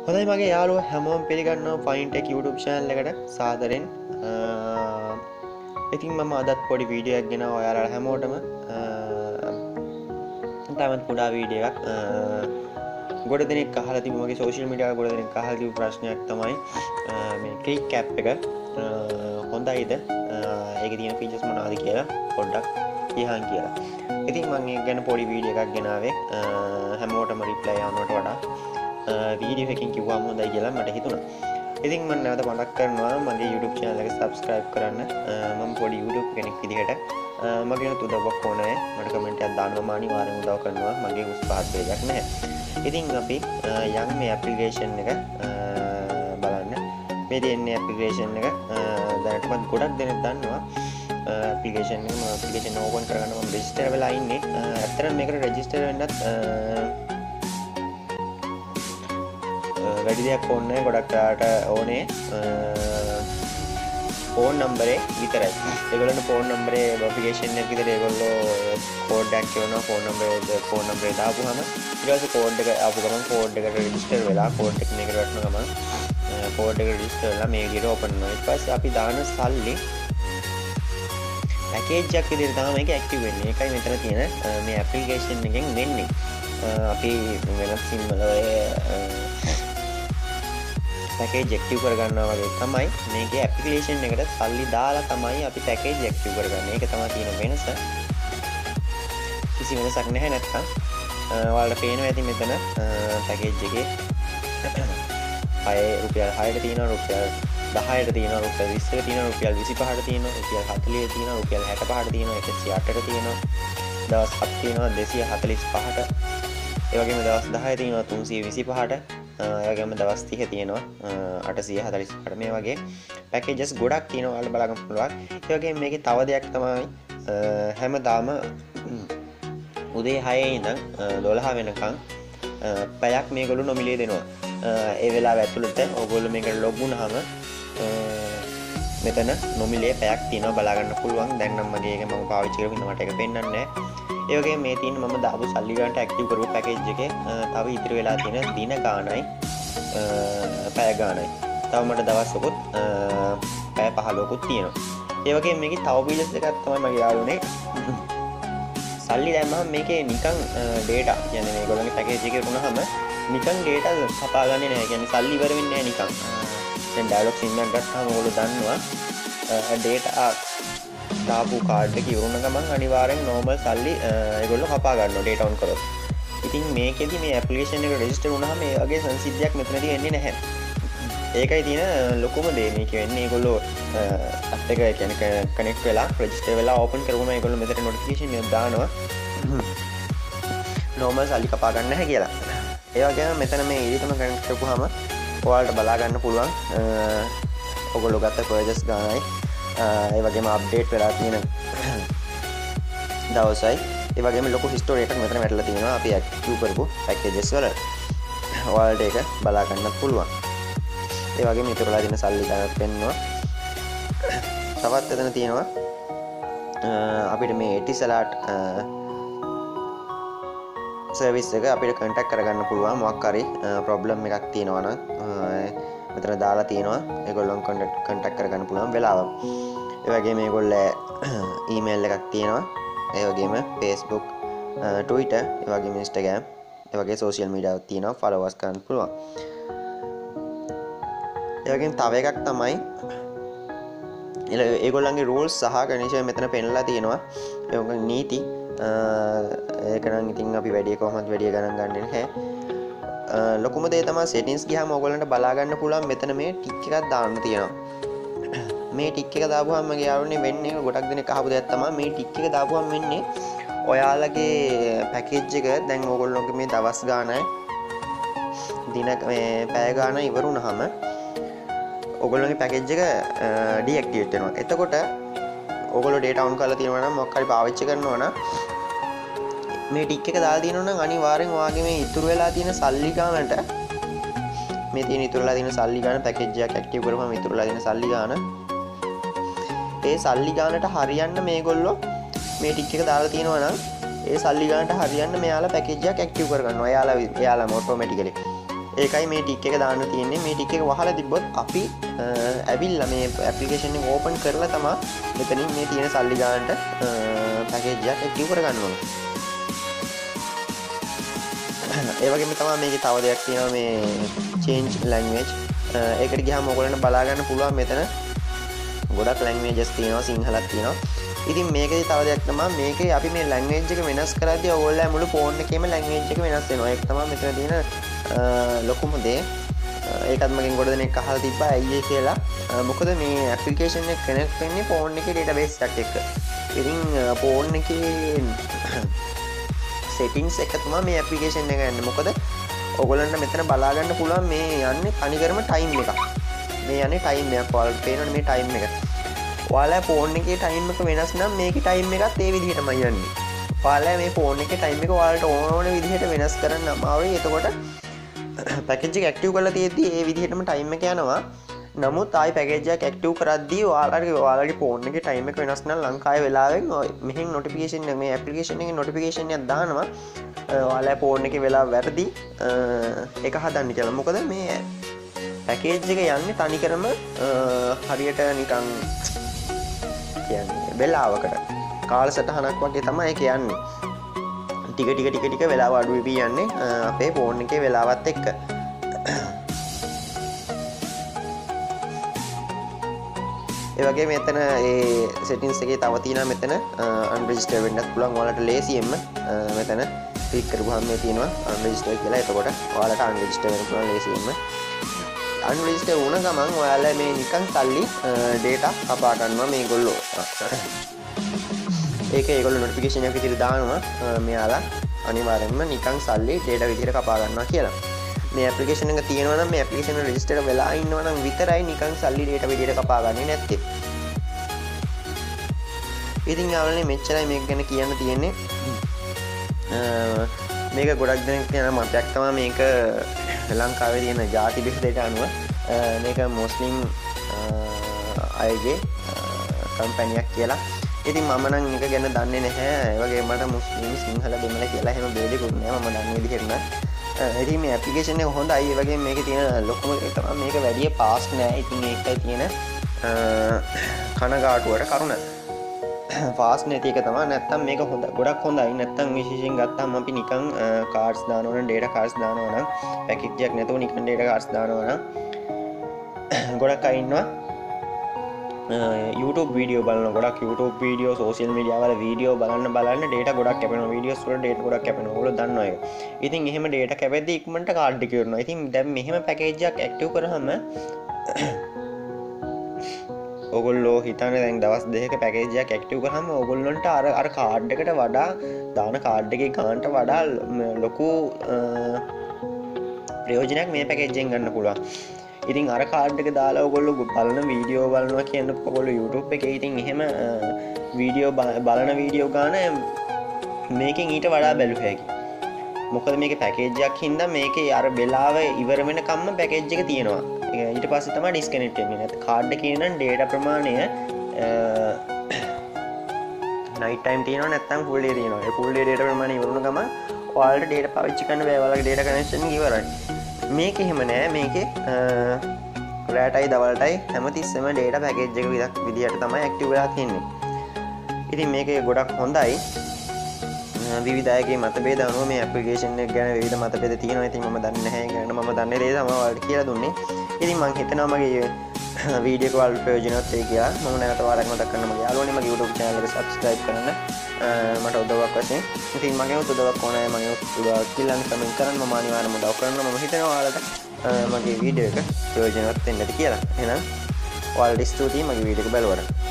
හොඳයි මගේ යාළුවෝ හැමෝම පිළිගන්නවා ෆයින්ටෙක් YouTube channel එකට සාදරෙන්. ඉතින් මම අදත් පොඩි වීඩියෝ එකක් ගෙනාවා ඔයාලා හැමෝටම. තවත් කුඩා වීඩියෝ එකක්. ගොඩ දෙනෙක් අහලා තිබු මගේ සෝෂල් මීඩියා වල ගොඩ දෙනෙක් අහලා තිබු ප්‍රශ්නයක් තමයි මේ ක්ලික් ඇප් එක හොඳයිද? ඒකේ තියෙන ෆීචර්ස් මොනවද කියලා පොඩ්ඩක් කියහන් කියලා. ඉතින් මම ඒක ගැන පොඩි වීඩියෝ එකක් ගෙනාවේ. හැමෝටම රිප්ලයි යනවට වඩා වීඩියෝ එකකින් කිව්වම හොඳයි කියලා මට හිතුණා. ඉතින් මම නැවත මතක් කරනවා මගේ YouTube channel එක subscribe කරන්න. මම පොඩි YouTube කෙනෙක් විදිහට මගේ උදව්වක් ඕනේ. මට කමෙන්ට් එකක් දාන්න මම අනිවාර්යෙන් උදව් කරනවා. මගේ උස් පහත් වේදයක් නැහැ. ඉතින් අපි යන් මේ application එක බලන්න. මේ තියෙන application එක දැනටමත් ගොඩක් දෙනෙක් දන්නවා. application එක මම application open කරගන්න මම register වෙලා ඉන්නේ. ඇත්තටම මේකට register වෙන්නත් වැඩි දෙයක් ඕනේ නැහැ. ගොඩක් කාට ඕනේ ෆෝන් නම්බරේ විතරයි. ඒගොල්ලන්ට ෆෝන් නම්බරේ වෙරිෆිකේෂන් එක විතර ඒගොල්ලෝ කෝඩ් එකක් කියනවා. ෆෝන් නම්බරේ දාපුවාම ඊට පස්සේ කෝඩ් එක ආපු ගමන් කෝඩ් එකට රෙජිස්ටර් වෙලා කෝඩ් එක මේකට වටන ගමන් කෝඩ් එක රෙජිස්ටර් වෙලා මේ විදිහට ඕපන් වෙනවා. ඊට පස්සේ අපි දාන සල්ලි පැකේජ් එකක් විදිහට තමයි මේක ඇක්ටිව් වෙන්නේ. ඒකයි මෙතන තියෙන මේ ඇප්ලිකේෂන් එකෙන් වෙන්නේ. අපි වෙනත් සිම් වල පැකේජ් ඇක්ටිව් කරගන්නවා වගේ තමයි මේකේ ඇප්ලිකේෂන් එකට සල්ලි දාලා තමයි අපි පැකේජ් ඇක්ටිව් කරගන්නේ. ඒක තමයි තියෙන වෙනස. කිසි වෙනසක් නැහැ නැත්තම්. ඔයාලට පේනවා ඇති මෙතන පැකේජ් එකේ රුපියල් 6ට තියෙනවා, රුපියල් 10ට තියෙනවා, රුපියල් 20ට තියෙනවා, රුපියල් 25ට තියෙනවා, රුපියල් 40ට තියෙනවා, රුපියල් 65ට තියෙනවා, 108ට තියෙනවා, දවස් 7 තියෙනවා 245ට. ඒ වගේම දවස් 10 තියෙනවා 325ට. ඒ වගේම දවස් 30 තියෙනවා 845ට. මේ වගේ පැකේජස් ගොඩක් තියෙනවා ඔයාලා බලන්න පුළුවන්. ඒ වගේම මේකේ තව දෙයක් තමයි හැමදාම උදේ 6 ඉඳන් 12 වෙනකන් පැයක් මේගොල්ලෝ නොමිලේ දෙනවා. ඒ වෙලාව ඇතුළත ඕගොල්ලෝ මේකට ලොග් වුණාම මෙතන නොමිලේ පැයක් තියෙනවා බලා ගන්න පුළුවන්. දැන් නම් මගේ එක මම පාවිච්චි කරගෙන මට ඒක පෙන්වන්නේ නැහැ. ඒ වගේම මේ තියෙන මම දාපු සල්ලි ගන්නට ඇක්ටිව් කරපු පැකේජ් එකේ තව ඉතිරි වෙලා තියෙන දින ගාණයි පැය ගාණයි. තව මට දවසකුත් පැය 15කුත් තියෙනවා. ඒ වගේම මේකේ තව බීජස් එකක් තමයි මගේ යාළුවනේ. සල්ලි දැම්මම මේකේ නිකන් data කියන්නේ මේගොල්ලන්ගේ පැකේජ් එකේ වුණාම නිකන් data කපාගන්නේ නැහැ. කියන්නේ සල්ලි ඉවර වෙන්නේ නැහැ නිකන්. දැන් ඩයලොග් සිම් එකක් ගත්තාම ඔයගොල්ලෝ දන්නවා data දාපු කාඩ් එක ඉවරුන ගමන් අනිවාර්යෙන් normal සල්ලි ඒගොල්ලෝ කපා ගන්නවා data on කරොත්. ඉතින් මේකෙදි මේ application එක register වුණාම මේ වගේ සංසිද්ධියක් මෙතනදී වෙන්නේ නැහැ. ඒකයි තියෙන ලොකුම දේ. මේක වෙන්නේ ඒගොල්ලෝ app එක කියන්නේ connect වෙලා register වෙලා open කරගුණා ඒගොල්ලෝ මෙතන notification එක දානවා normal සල්ලි කපා ගන්න නැහැ කියලා. ඒ වගේම මෙතන මේ ඊටම connect කරපුවාම ඔයාලට බලා ගන්න පුළුවන් ඔයගොල්ලෝ ගත්ත purchase ගානයි ඒ වගේම අප්ඩේට් වෙලා තියෙන දවසයි. ඒ වගේම ලොකු හිස්ටරි එකක් මෙතන වැටලා තියෙනවා අපි ඇක්ටිව් කරපු පැකේජස් වල. ඔයාලට ඒක බලා ගන්නත් පුළුවන්. ඒ වගේම ඉතුරුලා තියෙන සල්ලි ගණන් පෙන්වනවා. තවත් එතන තියෙනවා අපිට මේ Etisalat සර්විස් එක අපිට කන්ටැක්ට් කරගන්න පුළුවන්. මොකක් හරි ප්‍රොබ්ලම් එකක් තියෙනවා නම් මෙතන දාලා තියෙනවා. ඒගොල්ලන් කන්ටැක්ට් කරගන්න පුළුවන් වෙලාව. ඒ වගේම මේගොල්ලෝ ඊමේල් එකක් තියෙනවා. ඒ වගේම Facebook, Twitter, ඒ වගේම Instagram, ඒ වගේ සෝෂල් මීඩියාවක් තියෙනවා. ෆලෝවර්ස් කරන්න පුළුවන්. ඒ වගේම තව එකක් තමයි ඒගොල්ලන්ගේ rules සහ condition මෙතන පෙන්නලා තියෙනවා. ඒගොල්ලන්ගේ නීති ඒක නම් ඉතින් අපි වැඩි කොහොමද වැඩි ගණන් ගන්නේ නැහැ. ලොකුම දේ තමයි settings ගියාම ඔයගොල්ලන්ට බලා ගන්න පුළුවන් මෙතන මේ ටික් එකක් දාන්න තියෙනවා. මේ ටික් එක දාපුවාම මගේ යාළුවනේ වෙන්නේ ගොඩක් දෙනෙක් අහපු දෙයක් තමයි මේ ටික් එක දාපුවාම වෙන්නේ ඔයාලගේ පැකේජ් එක දැන් ඔයගොල්ලෝගේ මේ දවස් ගානයි දින මේ පැය ගානයි ඉවර වුණාම ඔයගොල්ලෝගේ පැකේජ් එක ඩිඇක්ටිවේට් වෙනවා. එතකොට ඔයගොල්ලෝ data on කරලා තියෙනවා නම් මොකක් හරි පාවිච්චි කරනවා නම් මේ ටික් එක දාලා තියෙනවා නම් අනිවාර්යෙන් ඔයාගේ මේ ඉතුරු වෙලා තියෙන සල්ලි ගානට මේ තියෙන ඉතුරුලා තියෙන සල්ලි ගාන පැකේජ් එකක් ඇක්ටිව් කරපුවම ඉතුරුලා තියෙන සල්ලි ගාන ඒ සල්ලි ගානට හරියන්න මේගොල්ලෝ මේ ටික් එක දාලා තියෙනවා නම් ඒ සල්ලි ගානට හරියන්න මෙයාලා පැකේජ් එකක් ඇක්ටිව් කරගන්නවා. එයාලා ඔටෝමැටිකලි ඒකයි මේ ටික් එක දාන්න තියෙන්නේ. මේ ටික් එක වහලා තිබ්බොත් අපි ඇවිල්ලා මේ ඇප්ලිකේෂන් එක ඕපන් කරලා තමයි මෙතනින් මේ තියෙන සල්ලි ගන්නට පැකේජ් එකක් ඇක්ටිව් කරගන්න ඕනේ. ඒ වගේම තමයි මේකේ තව දෙයක් තියෙනවා මේ change language. ඒකට ගියාම ඔයගොල්ලන්ට බලා ගන්න පුළුවන් මෙතන ගොඩක් languages තියෙනවා, සිංහලක් තියෙනවා. ඉතින් මේකේ තව දෙයක් තමයි මේකේ අපි මේ language එක වෙනස් කරද්දී ඔයගොල්ලෝ මුළු ෆෝන් එකේම language එක වෙනස් වෙනවා. ඒක තමයි මෙතන තියෙන ලොකුම දේ. ඒකත් මගෙන් ගොඩ දෙනෙක් අහලා තිබ්බා ඇයි කියලා. මොකද මේ ඇප්ලිකේෂන් එක කනෙක්ට් වෙන්නේ ෆෝන් එකේ database එකක් එක්ක. ඉතින් ෆෝන් එකේ settings එක තමයි මේ ඇප්ලිකේෂන් එක යන්නේ. මොකද ඔයගොල්ලන්ට මෙතන බලා ගන්න පුළුවන් මේ යන්නේ තනිකරම ටයිම් එකක්. මේ යන්නේ ටයිම් එකක්. ඔයාලට පේනවනේ මේ ටයිම් එක. ඔයාලා ෆෝන් එකේ ටයිම් එක වෙනස් නම් මේකේ ටයිම් එකත් ඒ විදිහටමයි යන්නේ. ඔයාලා මේ ෆෝන් එකේ ටයිම් එක ඔයාලට ඕන විදිහට වෙනස් කරන්න අමාරුයි. එතකොට පැකේජ් එක ඇක්ටිව් කරලා තියෙද්දි ඒ විදිහටම ටයිම් එක යනවා. නමුත් ආයි පැකේජ් එක ඇක්ටිව් කරද්දී ඔයාලගේ ෆෝන් එකේ ටයිම් එක වෙනස් නම් ලංකාවේ වෙලාවෙන් මෙහෙන් නොටිෆිකේෂන් එක මේ ඇප්ලිකේෂන් එකේ නොටිෆිකේෂන් එකක් දානවා. ඔයාලා ෆෝන් එකේ වෙලාව වැරදි ඒක හදන්න කියලා. මොකද මේ පැකේජ් එක යන්නේ තනිකරම හරියට නිකන් කියන්නේ වෙලාවකට කාලසටහනක් වගේ තමයි ඒක යන්නේ. ටික වෙලාව අඩු වෙවි යන්නේ අපේ ෆෝන් එකේ වෙලාවත් එක්ක. ඒ වගේ මෙතන ඒ settings එකේ තව තියෙනවා මෙතන unregister වෙන්නත් පුළුවන්. ඔයාලට ලේසියෙන්ම මෙතන ක්ලික් කරපුවාම මේ තියෙනවා unregister කියලා. එතකොට ඔයාලට unregister වෙන්න පුළුවන් ලේසියෙන්ම. unregister වුණ ගමන් ඔයාලා මේ නිකන් සල්ලි data කපා ගන්නවා මේගොල්ලෝ. ඒගොල්ලෝ notification එකක් විදිහට දානවා මෙයාලා අනිවාර්යෙන්ම නිකන් සල්ලි data විදිහට කපා ගන්නවා කියලා. මේ ඇප්ලිකේෂන් එක තියෙනවා නම් මේ ඇප්ලිකේෂන් එක රෙජිස්ටර් වෙලා ඉන්නවා නම් විතරයි නිකන් සල්ලි data විදිහට කපා ගන්නේ නැත්තේ. ඉතින් යාළුවනේ මෙච්චරයි මේක ගැන කියන්න තියෙන්නේ. මේක ගොඩක් දෙනෙක් කියන මතයක් තමයි මේක ලංකාවේ තියෙන ಜಾති බෙහෙතට අනුව මේක මුස්ලිම් අයගේ කම්පැනියක් කියලා. ඉතින් මම නම් එක ගැන දන්නේ නැහැ. ඒ වගේම මට මුස්ලිම් සිංහල දෙමළ කියලා එහෙම ભેදෙකුත් නැහැ. මම දන්නේ විදිහට නෑ. ඉතින් මේ ඇප්ලිකේෂන් එක හොඳයි. ඒ වගේම මේකේ තියෙන ලොකුම එක තමයි මේක වැඩි පාස්ට් නෑ. ඉතින් ඒකයි තියෙන කනගාටුවට කරුණ. ෆාස්ට් නැති එක තමයි. නැත්තම් මේක හොඳ ගොඩක් හොඳයි. නැත්තම් විශේෂයෙන් ගත්තාම අපි නිකන් කාඩ්ස් දානවා නම් data cards දානවා නම් පැකේජ් එකක් නැතුව නිකන් data cards දානවා නම් ගොඩක් අය ඉන්නවා YouTube වීඩියෝ බලන ගොඩක් YouTube වීඩියෝ සෝෂියල් මීඩියා වල වීඩියෝ බලන්න data ගොඩක් කැපෙනවා. වීඩියෝස් වල data ගොඩක් කැපෙනවා. ඔයගොල්ලෝ දන්නවා ඒක. ඉතින් එහෙම data කැපෙද්දී ඉක්මනට කාඩ් එක ඉවරනවා. ඉතින් දැන් මෙහෙම පැකේජ් එකක් ඇක්ටිව් කරාම ඔයගොල්ලෝ හිතන්නේ දැන් දවස් දෙකක පැකේජ් එකක් ඇක්ටිව් කරාම ඔයගොල්ලන්ට අර කාඩ් එකට වඩා දාන කාඩ් එකේ ගානට වඩා ලොකු ප්‍රයෝජනයක් මේ පැකේජ් එකෙන් ගන්න පුළුවන්. ඉතින් අර කාඩ් එක දාලා ඔයගොල්ලෝ බලන වීඩියෝ බලනවා කියනකොට ඔයගොල්ලෝ YouTube එකේ ඉතින් එහෙම වීඩියෝ බලන වීඩියෝ ගාන මේකෙන් ඊට වඩා බැලුව හැකියි. මොකද මේකේ පැකේජ් එකක් හින්දා මේකේ අර වෙලාව ඉවර වෙනකම්ම පැකේජ් එක තියෙනවා. ඊට පස්සේ තමයි ඩිස්කනෙක්ට් වෙන්නේ. නැත්නම් කාඩ් එකේ නම් data ප්‍රමාණය night time තියෙනවා නැත්නම් full day තියෙනවා. ඒ full day data ප්‍රමාණය ඉවර වුණ ගමන් ඔයාලට data පාවිච්චි කරන්න බෑ. ඔයාලගේ data connection එක ඉවරයි. මේක එහෙම නෑ. මේකේ රාටයි දවල්ටයි හැමතිස්සෙම data package එක විදිහට තමයි ඇක්ටිව් වෙලා තියෙන්නේ. ඉතින් මේකේ ගොඩක් හොඳයි. විවිධ අයගේ මතභේද අනුව මේ ඇප්ලිකේෂන් එක ගැන විවිධ මතභේද තියෙනවා. ඉතින් මම දන්නේ නැහැ. ඒ කියන්නේ මම දන්නේ දේ තමයි ඔයාලට කියලා දුන්නේ. ඉතින් මම හිතනවා මගේ වීඩියෝ එක ඔයාලට ප්‍රයෝජනවත් වෙයි කියලා. මම නැවත වාරයක් මතක් කරන්න මගේ යාළුවනේ මගේ YouTube channel එක subscribe කරන්න. මට උදව්වක් වශයෙන්. ඉතින් මගේ උදව්වක් ඕනෑ. මගේ උදව්වක් කියලා කමෙන්ට් කරන්න. මම අනිවාර්යයෙන්ම උදව් කරන්න. මම හිතනවා ඔයාලට මගේ වීඩියෝ එක ප්‍රයෝජනවත් වෙන්න ඇති කියලා. එහෙනම් ඔයාලට ස්තුතියි මගේ වීඩියෝ එක බලුවට.